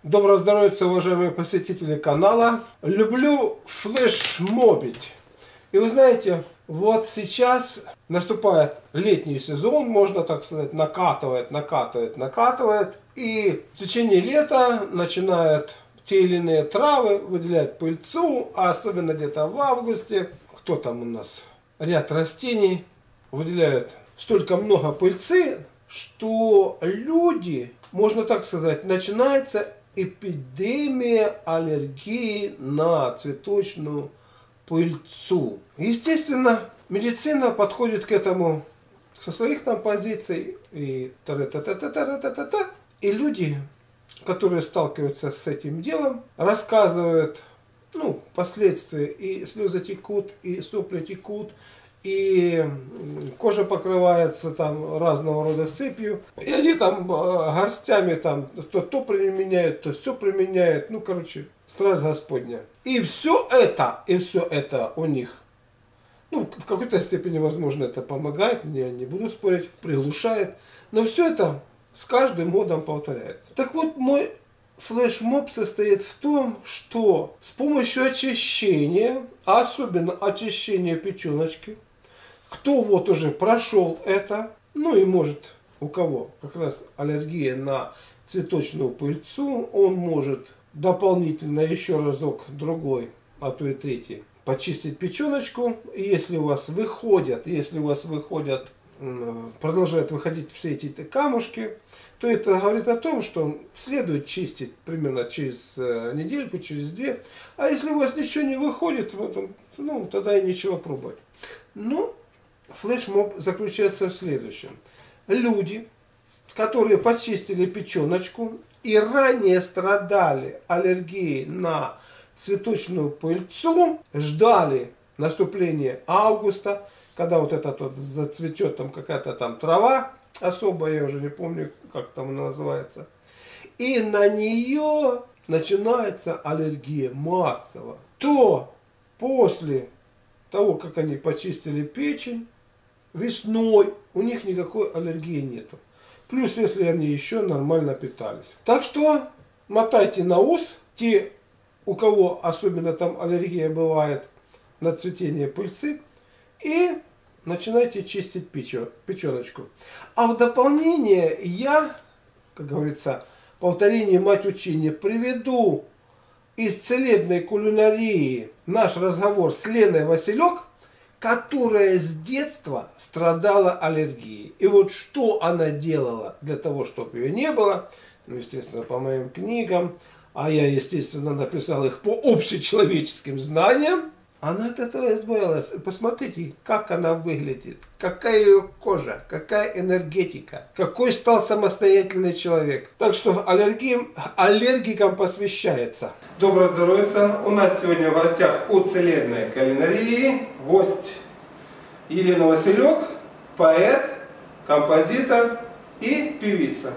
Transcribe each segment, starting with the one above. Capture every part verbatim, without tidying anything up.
Доброго здоровья, уважаемые посетители канала. Люблю флешмобить. И вы знаете, вот сейчас наступает летний сезон, можно так сказать, накатывает, накатывает, накатывает. И в течение лета начинают те или иные травы выделять пыльцу, а особенно где-то в августе, кто там у нас, ряд растений выделяют столько много пыльцы, что люди, можно так сказать, начинается эпидемия аллергии на цветочную пыльцу. Естественно, медицина подходит к этому со своих там позиций. И, та-та-та-та-та-та-та-та. И люди, которые сталкиваются с этим делом, рассказывают, ну, последствия. И слезы текут, и сопли текут, и кожа покрывается там разного рода сыпью. И они там горстями там то, то применяют, то все применяют. Ну, короче, страсть Господня. И все это, и все это у них, ну, в какой-то степени, возможно, это помогает, я не буду спорить, приглушает. Но все это с каждым годом повторяется. Так вот, мой флешмоб состоит в том, что с помощью очищения, а особенно очищения печеночки, кто вот уже прошел это, ну и может, у кого как раз аллергия на цветочную пыльцу, он может дополнительно еще разок другой, а то и третий, почистить печеночку. И если у вас выходят, если у вас выходят, продолжают выходить все эти камушки, то это говорит о том, что следует чистить примерно через недельку, через две. А если у вас ничего не выходит, ну тогда и ничего пробовать. Ну, флешмоб заключается в следующем. Люди, которые почистили печеночку и ранее страдали аллергией на цветочную пыльцу, ждали наступления августа, когда вот этот вот зацветет там какая-то там трава особая, я уже не помню, как там она называется, и на нее начинается аллергия массово, то после того, как они почистили печень, весной у них никакой аллергии нету. Плюс, если они еще нормально питались. Так что мотайте на ус те, у кого особенно там аллергия бывает на цветение пыльцы, и начинайте чистить печеночку. А в дополнение я, как говорится, повторение мать учения, приведу из целебной кулинарии наш разговор с Леной Василек, которая с детства страдала аллергией. И вот что она делала для того, чтобы ее не было, ну, естественно, по моим книгам, а я, естественно, написал их по общечеловеческим знаниям, она от этого избавилась. Посмотрите, как она выглядит, какая ее кожа, какая энергетика, какой стал самостоятельный человек. Так что аллергикам, аллергикам посвящается. Доброго здоровья! У нас сегодня в гостях у целебной кулинарии гость Елена Василек, поэт, композитор и певица.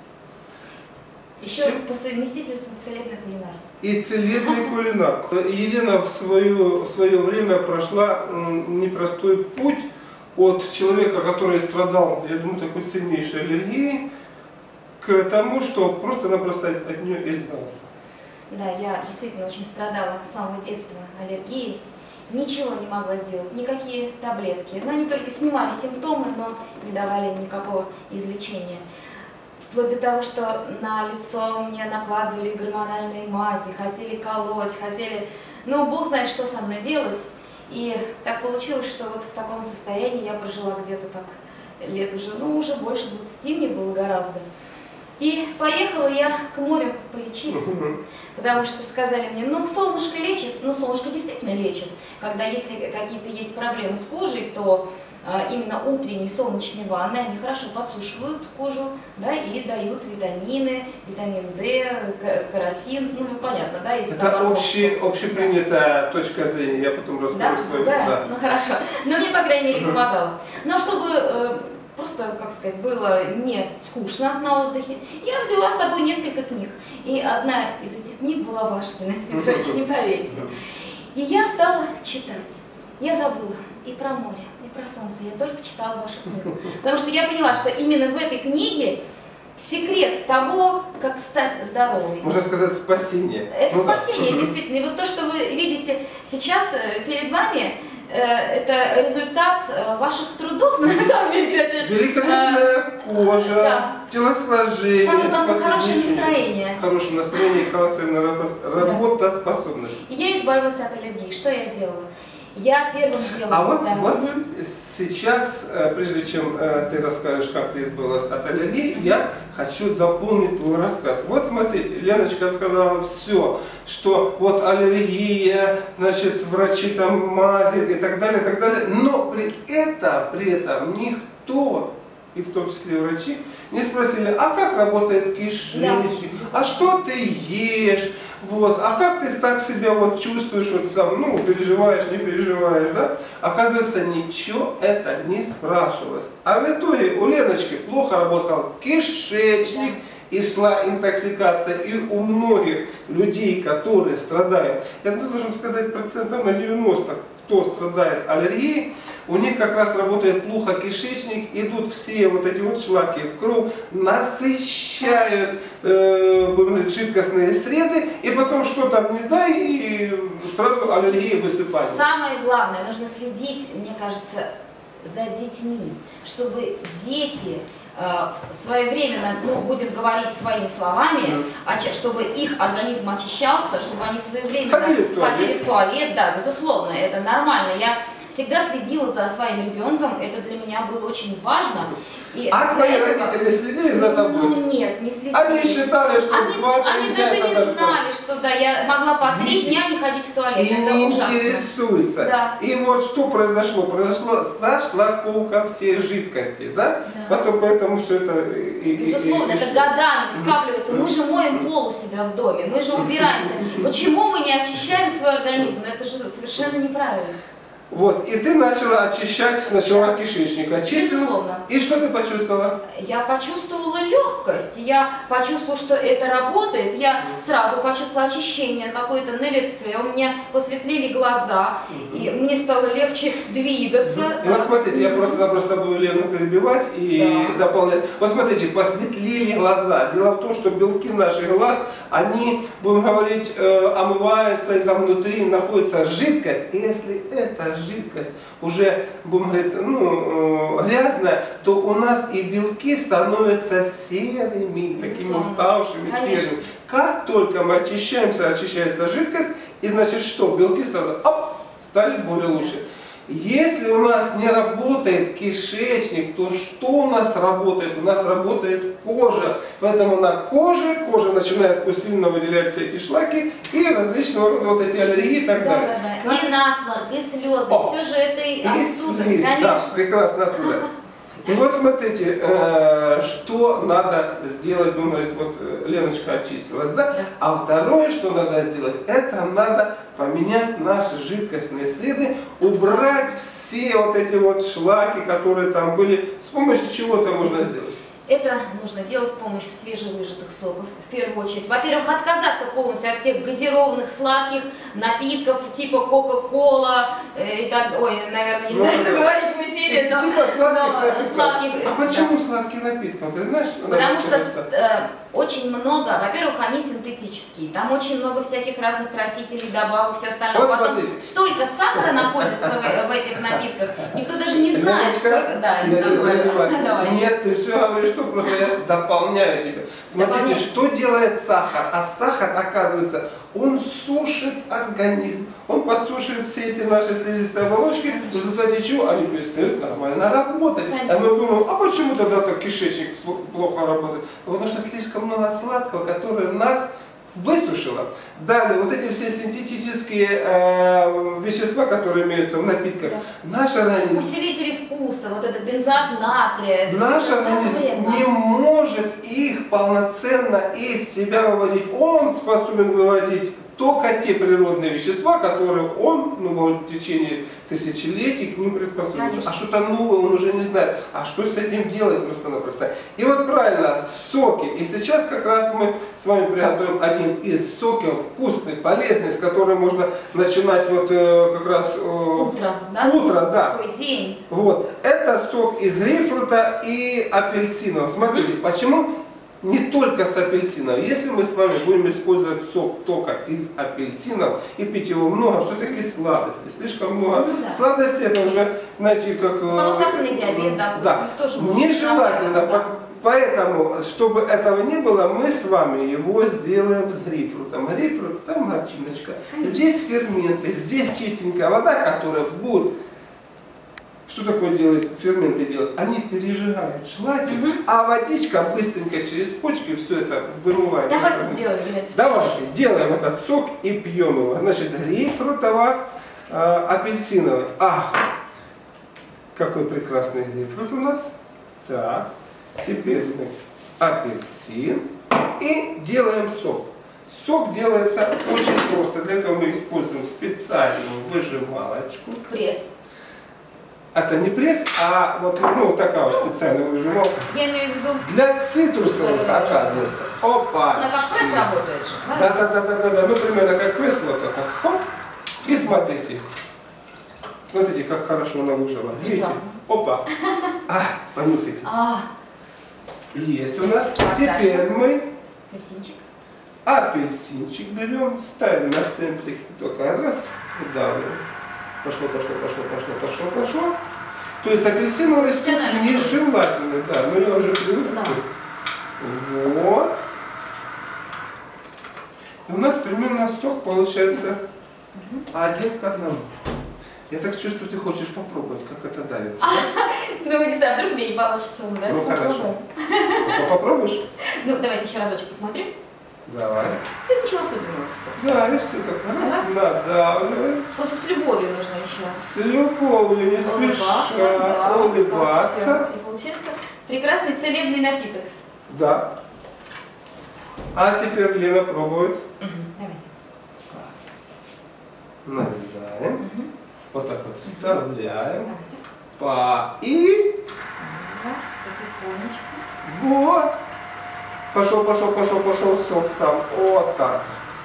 Еще по совместительству целебный кулинар. И целебный кулинар. Елена в свое, в свое время прошла непростой путь от человека, который страдал, я думаю, такой сильнейшей аллергией, к тому, что просто-напросто от нее избавился. Да, я действительно очень страдала с самого детства аллергией. Ничего не могла сделать, никакие таблетки. Но они только снимали симптомы, но не давали никакого излечения. Вплоть до того, что на лицо мне накладывали гормональные мази, хотели колоть, хотели, ну, бог знает, что со мной делать. И так получилось, что вот в таком состоянии я прожила где-то так лет уже, ну, уже больше двадцати мне было гораздо. И поехала я к морю полечиться, потому что сказали мне, ну, солнышко лечит, ну, солнышко действительно лечит. Когда если какие-то есть проблемы с кожей, то именно утренние солнечные ванны, они хорошо подсушивают кожу, да, и дают витамины, витамин D, каротин, ну, понятно, да, если это общий, общепринятая точка зрения, я потом расскажу да? свою. Да? Да, ну хорошо, но мне, по крайней мере, помогало. Но чтобы э, просто, как сказать, было не скучно на отдыхе, я взяла с собой несколько книг, и одна из этих книг была ваша, Геннадий Петрович, не поверите. И я стала читать. Я забыла и про море, и про солнце. Я только читала вашу книгу. Потому что я поняла, что именно в этой книге секрет того, как стать здоровой. Можно сказать, спасение. Это ну, спасение, да. действительно. И вот то, что вы видите сейчас перед вами, это результат ваших трудов, на самом деле. Это, великолепная кожа, да. телосложение. Самое главное, хорошее настроение. Хорошее настроение и колоссальная работоспособность. Да. Я избавилась от аллергии. Что я делала? Я первым делом... А вот, да. вот сейчас, прежде чем ты расскажешь, как ты избавилась от аллергии, я хочу дополнить твой рассказ. Вот смотрите, Леночка сказала все, что вот аллергия, значит, врачи там мази и так далее, и так далее. Но при этом, при этом никто, и в том числе врачи, не спросили, а как работает кишечник, да. а что ты ешь, вот, а как ты так себя вот чувствуешь, вот там, ну, переживаешь, не переживаешь, да? Оказывается, ничего это не спрашивалось. А в итоге у Леночки плохо работал кишечник, и шла интоксикация, и у многих людей, которые страдают, я должен сказать процентов на девяносто, кто страдает аллергией, у них как раз работает плохо кишечник, идут все вот эти вот шлаки в кровь, насыщают э, будем говорить, жидкостные среды, и потом что там не дай, и сразу аллергия высыпает. Самое главное, нужно следить, мне кажется, за детьми, чтобы дети своевременно, ну, будем говорить своими словами, да. чтобы их организм очищался, чтобы они своевременно ходили в туалет, ходили в туалет да, безусловно, это нормально. Я всегда следила за своим ребенком, это для меня было очень важно. И а твои этого... родители следили за тобой? Ну нет, не следили. Они считали, что Они, два-три они дня даже не это знали, что да, я могла по три дня не ходить в туалет. И это не ужасно. интересуется. Да. И вот что произошло? Произошла зашлаковка всей жидкости, да? Да. Потом поэтому все это... И, безусловно, и, и, это и... годами скапливается. Мы же моем пол у себя в доме, мы же убираемся. Почему мы не очищаем свой организм? Это же совершенно неправильно. Вот, и ты начала очищать сначала кишечник, очистила. Безусловно. И что ты почувствовала? Я почувствовала легкость, я почувствовала, что это работает, я сразу почувствовала очищение какое-то на лице, у меня посветлели глаза, угу. и мне стало легче двигаться. И вот смотрите, я просто-напросто буду Лену перебивать и да. дополнять. Вот смотрите, посветлели глаза. Дело в том, что белки наших глаз, они, будем говорить, омываются, и там внутри находится жидкость, и если это жидкость уже, будем говорить, ну, грязная, то у нас и белки становятся серыми, такими уставшими, серыми. Как только мы очищаемся, очищается жидкость, и значит что, белки сразу оп, стали более лучше. Если у нас не работает кишечник, то что у нас работает? У нас работает кожа. Поэтому на коже, кожа начинает усиленно выделять все эти шлаки и различного рода вот эти аллергии и так да, далее. Да, да. И насморк, и слезы, О, все же это и оттуда, слизь, конечно. Да, прекрасно оттуда. И вот смотрите, э, что надо сделать, думает, вот Леночка очистилась, да? да? А второе, что надо сделать, это надо поменять наши жидкостные среды, убрать все вот эти вот шлаки, которые там были. С помощью чего это можно сделать? Это нужно делать с помощью свежевыжатых соков, в первую очередь. Во-первых, отказаться полностью от всех газированных, сладких напитков, типа Кока-Кола, э, и так, ой, наверное, нельзя это ну, говорить в эфире, но, типа сладких но напитков. сладких, а почему да. сладкие напитки? Ты знаешь? Потому что э, очень много, во-первых, они синтетические, там очень много всяких разных красителей, добавок, все остальное. Вот Потом смотрите. столько сахара находится в, в этих напитках, никто даже не знает, сколько... Да, я давай. Нет, ты все говоришь, что просто я дополняю тебя. Смотрите, Дополняйте. Что делает сахар? А сахар, оказывается, он сушит организм, он подсушивает все эти наши слизистые оболочки, в результате чего они перестают нормально работать. А мы думаем, а почему тогда так кишечник плохо работает? Потому что слишком много сладкого, которое нас высушило. Далее, вот эти все синтетические э, вещества, которые имеются в напитках, да. наш организм... Усилители вкуса, вот этот бензоат натрия. Наш организм не может их полноценно из себя выводить. Он способен выводить только те природные вещества, которые он ну, в течение тысячелетий к ним приспособился. А что-то новое он уже не знает. А что с этим делать просто-напросто? И вот правильно, соки. И сейчас как раз мы с вами приготовим один из соков, вкусный, полезный, с которым можно начинать вот э, как раз... Э, утро, да? Утро, да. Свой день. Вот. Это сок из грейпфрута и апельсина. Смотрите, почему... не только с апельсинов. Если мы с вами будем использовать сок только из апельсинов и пить его много, все-таки сладости. Слишком много Ну да. сладостей, это уже, знаете, как... У кого сахарный диабет, допустим, да, тоже может нежелательно. быть, да. по- Поэтому, чтобы этого не было, мы с вами его сделаем с грейпфрутом. Грейпфрут, там начиночка. Конечно. Здесь ферменты, здесь чистенькая вода, которая будет... Что такое делает ферменты делают? Они пережигают шлаки, Мгм. а водичка быстренько через почки все это вымывает. Давайте сделаем, Елена. Давайте делаем этот сок и пьем его. Значит, грейпфрутово-апельсиновый. А, какой прекрасный грейпфрут у нас. Так, теперь мы апельсин и делаем сок. Сок делается очень просто. Для этого мы используем специальную выжималочку. Пресс. Это не пресс, а вот, ну, вот такая вот специальная выжималка. Я имею в виду, Для цитрусовых, оказывается. Опа! она как пресс работает же, Да, правильно? да, да, да, да, да. Ну, примерно как пресс, вот это. Хоп. И смотрите. Смотрите, как хорошо она выжила. Видите? Прекрасно. Опа. А, понюхайте. А, Есть у нас. Так, Теперь дальше. мы апельсинчик. апельсинчик берем, ставим на центре. Только раз, выдавливаем. Пошло, пошло, пошло, пошло, пошло, пошло. То есть апельсиновый сок Профессионально нежелательный, да, но я уже привык. Да. Вот. И у нас примерно сок получается один к одному. Я так чувствую, ты хочешь попробовать, как это давится. да? Ну, не знаю, вдруг мне не получится. Ну, давайте Ну, хорошо. попробуем. Ну, попробуешь? Ну, давайте еще разочек посмотрю. Давай. Да ничего особенного. собственно. Да, и все так раз, Раз. надавливаем. Просто с любовью нужно еще. С любовью, не Улыбаться, спеша, да, улыбаться. всё. И получается прекрасный целебный напиток. Да. А теперь Лена пробует. Мгм, давайте. Нарезаем. Мгм, Вот так вот вставляем. давайте. Па. И Раз, потихонечку. вот. Пошел, пошел, пошел, пошел сок сам. Вот так.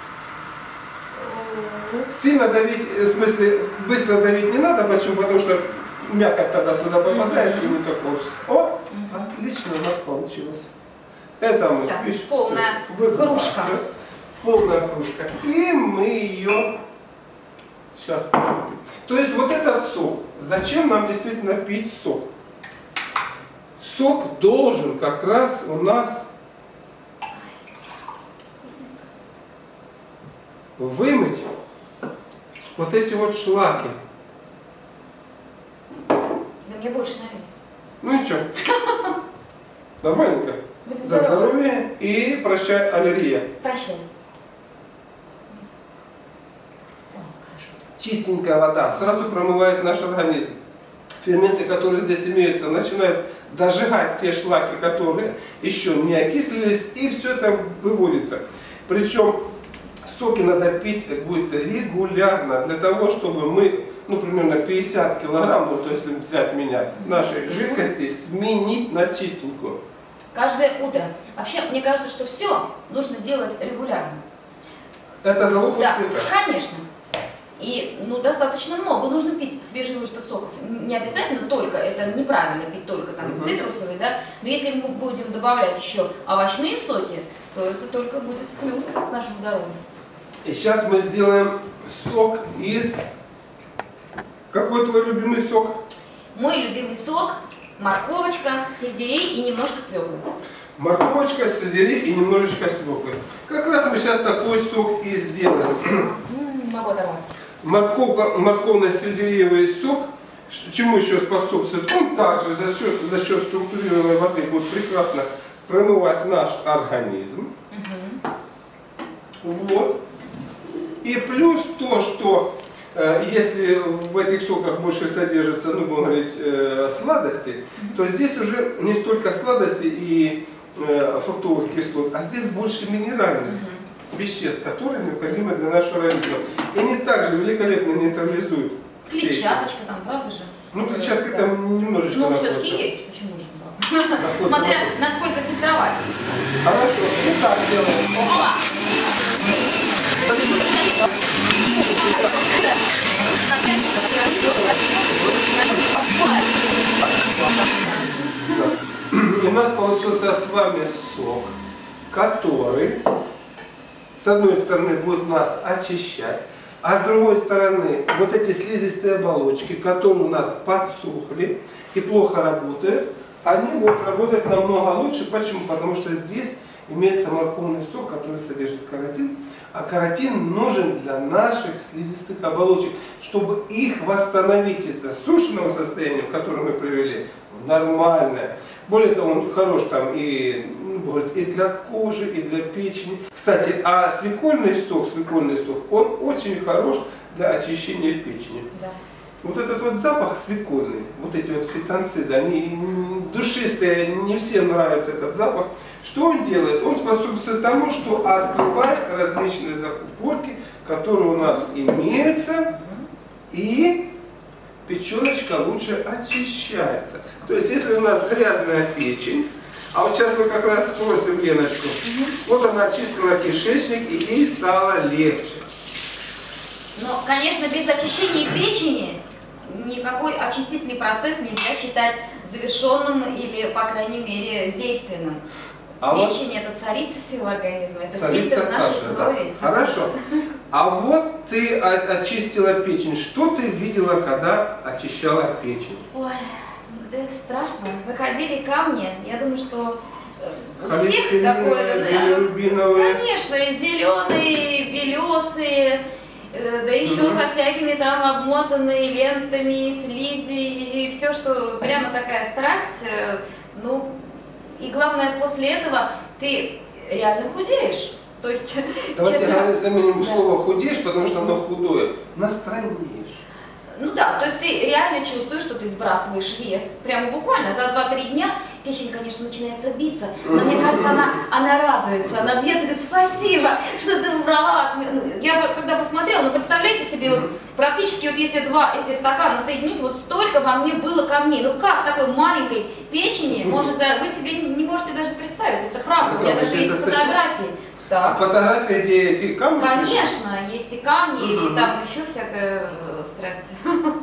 Сильно давить, в смысле, быстро давить не надо. Почему? Потому что мякоть тогда сюда попадает и не так получится. О, Мгм. отлично у нас получилось. Это мы, Всё, видишь, полная всё, выбрасываем. кружка. Полная кружка. И мы ее сейчас выпьем. То есть вот этот сок. Зачем нам действительно пить сок? Сок должен как раз у нас вымыть вот эти вот шлаки. Да мне больше налили. Ну ничего. Нормальненько. Будем За здоровы. здоровье и прощай аллергия. Прощай. О, хорошо. Чистенькая вода сразу промывает наш организм. Ферменты, которые здесь имеются, начинают дожигать те шлаки, которые еще не окислились, и все это выводится. Причем соки надо пить будет регулярно, для того, чтобы мы, ну, примерно пятьдесят килограмм, ну, то есть взять меня, нашей жидкости сменить на чистенькую. Каждое утро. Вообще, мне кажется, что все нужно делать регулярно. Это залог Да, успеха. конечно. И ну, достаточно много нужно пить свежевыжатых соков. Н- Не обязательно только, это неправильно пить только там Мгм. цитрусовые, да. Но если мы будем добавлять еще овощные соки, то это только будет плюс к нашему здоровью. И сейчас мы сделаем сок из... Какой твой любимый сок? Мой любимый сок – морковочка, сельдерей и немножко свеклы. Морковочка, сельдерей и немножечко свеклы. Как раз мы сейчас такой сок и сделаем. М, Могу оторваться. Морковка, морковно-сельдереевый сок, ш- чему еще способствует? Он также за счет, за счет структурированной воды будет прекрасно промывать наш организм. Мгм. Вот. И плюс то, что э, если в этих соках больше содержится, ну, будем говорить, э, сладости, то здесь уже не столько сладости и э, фруктовых кислот, а здесь больше минеральных веществ, которые необходимы для нашего организма. И они также великолепно нейтрализуют все эти- Клетчаточка там, правда же? Ну, клетчатка Да. там немножечко Ну, находится. все-таки есть, почему же? да? Находится, Смотря находится. насколько фильтровать. Хорошо, и так делаем. Опа! И у нас получился с вами сок. который с одной стороны будет нас очищать, а с другой стороны вот эти слизистые оболочки, которые у нас подсохли и плохо работают, они вот работают намного лучше. Почему? Потому что здесь имеется морковный сок, который содержит каротин, а каротин нужен для наших слизистых оболочек, чтобы их восстановить из засушенного состояния, в котором мы привели, в нормальное. Более того, он хорош там и, и для кожи, и для печени. Кстати, а свекольный сок, свекольный сок, он очень хорош для очищения печени. Да. Вот этот вот запах свекольный, вот эти вот фитонциды, они душистые, не всем нравится этот запах. Что он делает? Он способствует тому, что открывает различные закупорки, которые у нас имеются, и печеночка лучше очищается. То есть, если у нас грязная печень, а вот сейчас мы как раз спросим Леночку, вот она очистила кишечник, и ей стало легче. Ну, конечно, без очищения печени никакой очистительный процесс нельзя считать завершенным или, по крайней мере, действенным. А печень вот это царица всего организма, это фильтр нашей крови. Да. Хорошо. А вот ты очистила печень. Что ты видела, когда очищала печень? Ой, да страшно. Выходили камни. Я думаю, что у всех такое. Конечно, и зеленые, и белесые. Да еще угу. со всякими там обмотанными лентами, слизи и все, что прямо такая страсть. Ну, и главное, после этого ты реально худеешь. То есть, давайте говорить, заменим да. слово худеешь, потому что оно худое. Настранишь. Ну да, то есть ты реально чувствуешь, что ты сбрасываешь вес. Прямо буквально за два-три дня печень, конечно, начинается биться. Но мне кажется, она, она радуется, она бьет, говорит, спасибо, что ты убрала. Я когда посмотрела, ну представляете себе, вот, практически вот если два этих стакана соединить, вот столько во мне было камней. Ну как такой маленькой печени, может, вы себе не можете даже представить, это правда, у меня даже есть фотографии. Да. А фотографии, где эти камни? Конечно, есть и камни, угу. и там еще всякая страсть.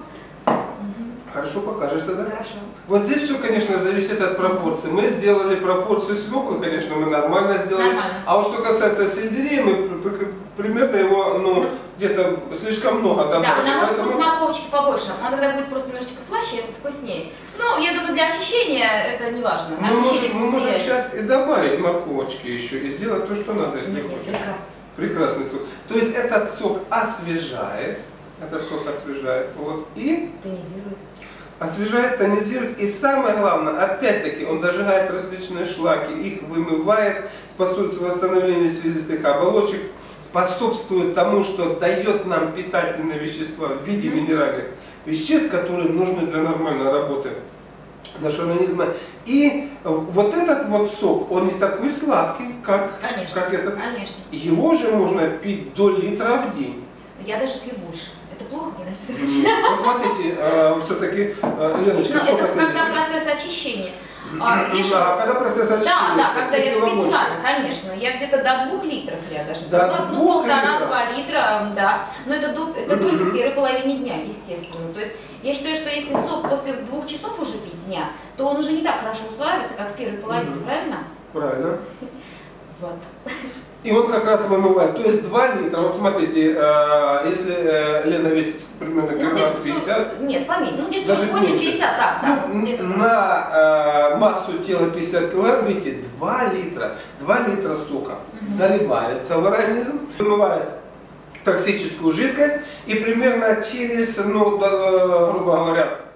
Хорошо, покажешь тогда? Хорошо. Вот здесь все, конечно, зависит от пропорций. Мы сделали пропорцию свеклы, конечно, мы нормально сделали. Нормально. А вот что касается сельдерея, мы примерно его, ну, где-то слишком много добавили. Да, нам поэтому... вкус морковочки побольше, он тогда будет просто немножечко слаще, вкуснее. Ну, я думаю, для очищения это не важно. Мы можем, мы можем сейчас и добавить морковочки еще, и сделать то, что надо, если нет, хочешь. Нет, прекрасно. Прекрасный сок. То есть этот сок освежает, этот сок освежает, вот, и... Тонизирует. Освежает, тонизирует, и самое главное, опять-таки, он дожигает различные шлаки, их вымывает, способствует восстановлению слизистых оболочек, способствует тому, что дает нам питательные вещества в виде минеральных веществ, которые нужны для нормальной работы нашего организма. И вот этот вот сок, он не такой сладкий, как, конечно, как этот. Конечно. Его же можно пить до литра в день. Я даже пью больше. Это плохо, Геннадий Петрович? Вот смотрите, э, все-таки, э, Леночка, ну, сколько это ты когда весишь? процесс очищения. А, видишь, да, когда процесс очищения. Да, да, когда я специально, больше? Конечно. Я где-то до двух литров я даже. До ну, двух полтора-два литра, да. Но это, это mm-hmm. только в первой половине дня, естественно. То есть я считаю, что если сок после двух часов уже пить дня, то он уже не так хорошо усваивается, как в первой половине, mm-hmm. правильно? Правильно. Вот. И он как раз вымывает. То есть два литра, вот смотрите, э, если э, Лена весит примерно килограмм пятьдесят. Нет, поменьше, ну где-то восемьдесят, так, да. Ну, на э, массу тела пятьдесят килограмм, видите, два литра, два литра сока угу. заливается в организм, вымывает токсическую жидкость, и примерно через, ну, грубо говоря,